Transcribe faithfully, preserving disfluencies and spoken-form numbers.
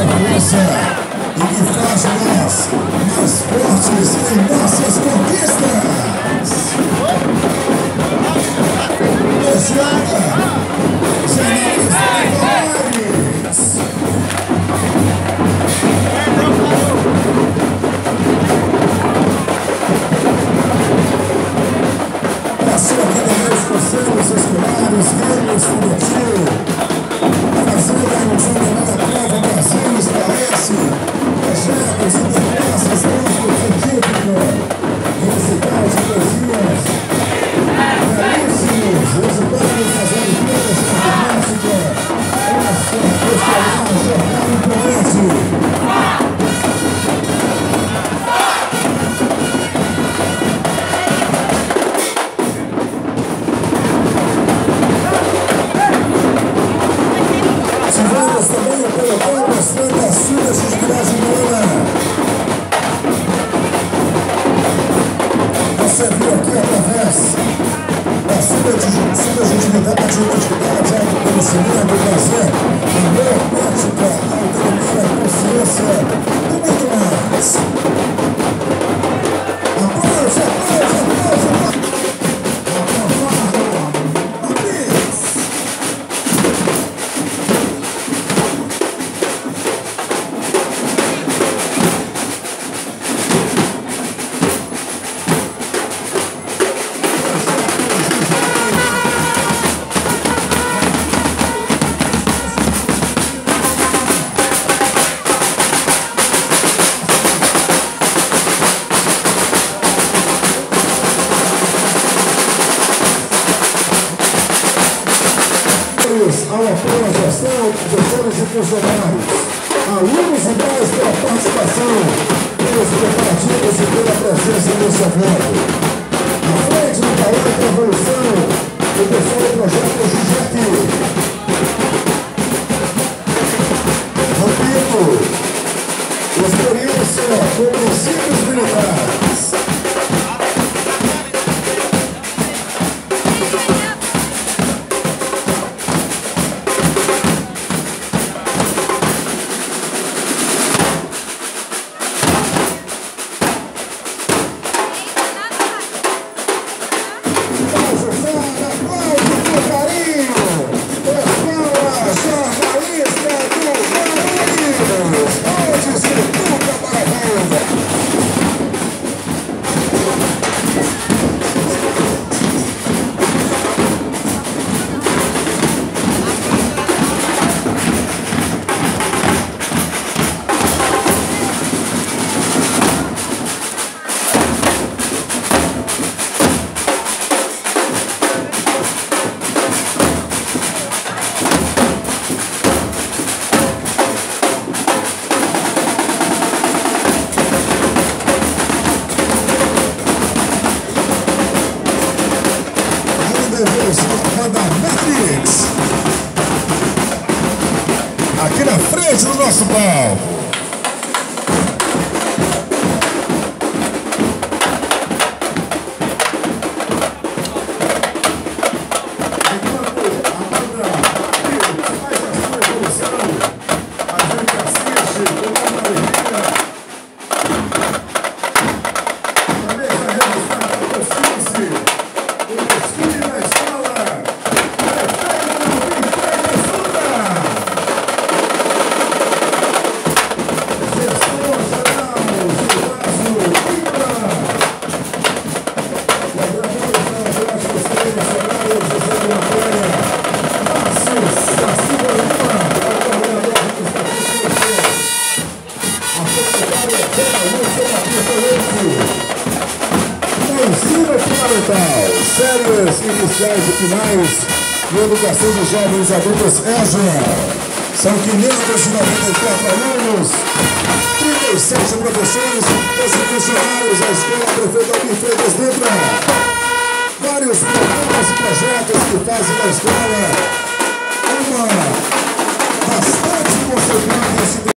nossa força e que faz nós mais fortes em nossas conquistas. Luciana, jornalista Valores. Passou aqui nos conselhos escolares, grêmios, estudantil, fazendo a ilusão da nova prova Brasil, esclarece, projetos, interfaces, grupos, científica, universidades, poesias, belíssimos, resultados fazendo todas as matemática, nossa pessoal, jornal imponente. Tivemos também o pelotão mostrando a Silva de Brasileira. Você viu aqui através da Silva de Subjetividade, Identidade, Autoconhecimento, Prazer, Amor, Ética, Autonomia, Consciência e muito mais. Aplausos, aplausos, aplausos, ao apoio à gestão, gestores e funcionários, alunos e pais pela participação, pelos preparativos e pela presença nesse evento. À frente do Palácio da Evolução, o pessoal do projeto Gigiec. Repito, experiência com princípios militares. Da Matrix, aqui na frente do nosso palco. Ensino fundamental, séries iniciais e finais e educação dos jovens adultos EJA. São quinhentos e noventa e quatro alunos, trinta e sete professores, doze funcionários da escola Prefeito Almir Freitas Dutra. Vários programas e projetos que fazem da escola uma bastante conceituada.